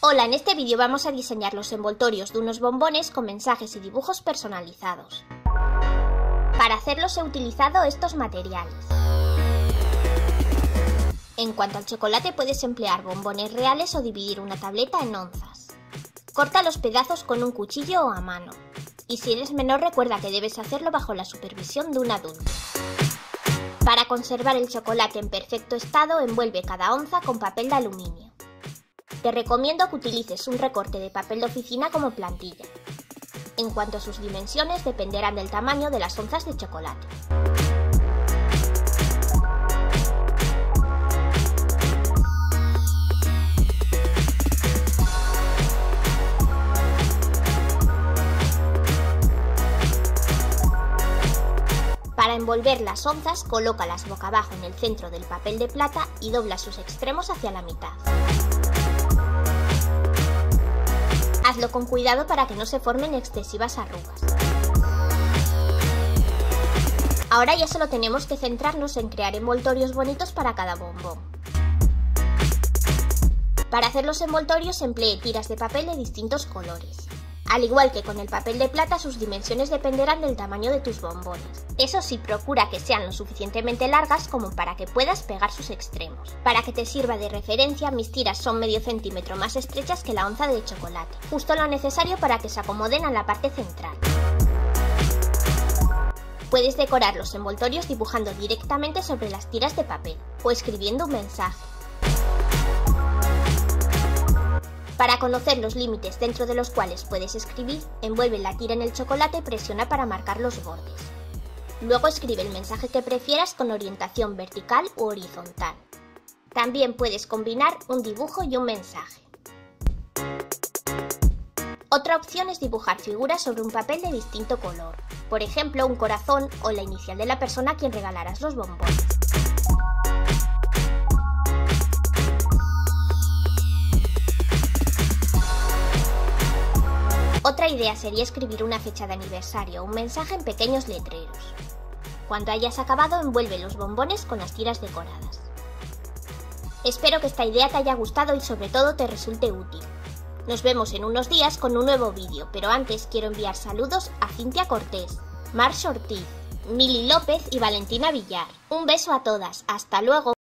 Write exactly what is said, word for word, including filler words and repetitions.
Hola, en este vídeo vamos a diseñar los envoltorios de unos bombones con mensajes y dibujos personalizados. Para hacerlos he utilizado estos materiales. En cuanto al chocolate, puedes emplear bombones reales o dividir una tableta en onzas. Corta los pedazos con un cuchillo o a mano. Y si eres menor, recuerda que debes hacerlo bajo la supervisión de un adulto. Para conservar el chocolate en perfecto estado, envuelve cada onza con papel de aluminio. Te recomiendo que utilices un recorte de papel de oficina como plantilla. En cuanto a sus dimensiones, dependerán del tamaño de las onzas de chocolate. Para envolver las onzas, colócalas boca abajo en el centro del papel de plata y dobla sus extremos hacia la mitad. Hazlo con cuidado para que no se formen excesivas arrugas. Ahora ya solo tenemos que centrarnos en crear envoltorios bonitos para cada bombón. Para hacer los envoltorios emplee tiras de papel de distintos colores. Al igual que con el papel de plata, sus dimensiones dependerán del tamaño de tus bombones. Eso sí, procura que sean lo suficientemente largas como para que puedas pegar sus extremos. Para que te sirva de referencia, mis tiras son medio centímetro más estrechas que la onza de chocolate, justo lo necesario para que se acomoden a la parte central. Puedes decorar los envoltorios dibujando directamente sobre las tiras de papel o escribiendo un mensaje. Para conocer los límites dentro de los cuales puedes escribir, envuelve la tira en el chocolate y presiona para marcar los bordes. Luego escribe el mensaje que prefieras con orientación vertical u horizontal. También puedes combinar un dibujo y un mensaje. Otra opción es dibujar figuras sobre un papel de distinto color, por ejemplo un corazón o la inicial de la persona a quien regalarás los bombones. Otra idea sería escribir una fecha de aniversario o un mensaje en pequeños letreros. Cuando hayas acabado, envuelve los bombones con las tiras decoradas. Espero que esta idea te haya gustado y sobre todo te resulte útil. Nos vemos en unos días con un nuevo vídeo, pero antes quiero enviar saludos a Cintia Cortés, Marx Ortiz, Mili López y Valentina Villar. Un beso a todas, hasta luego.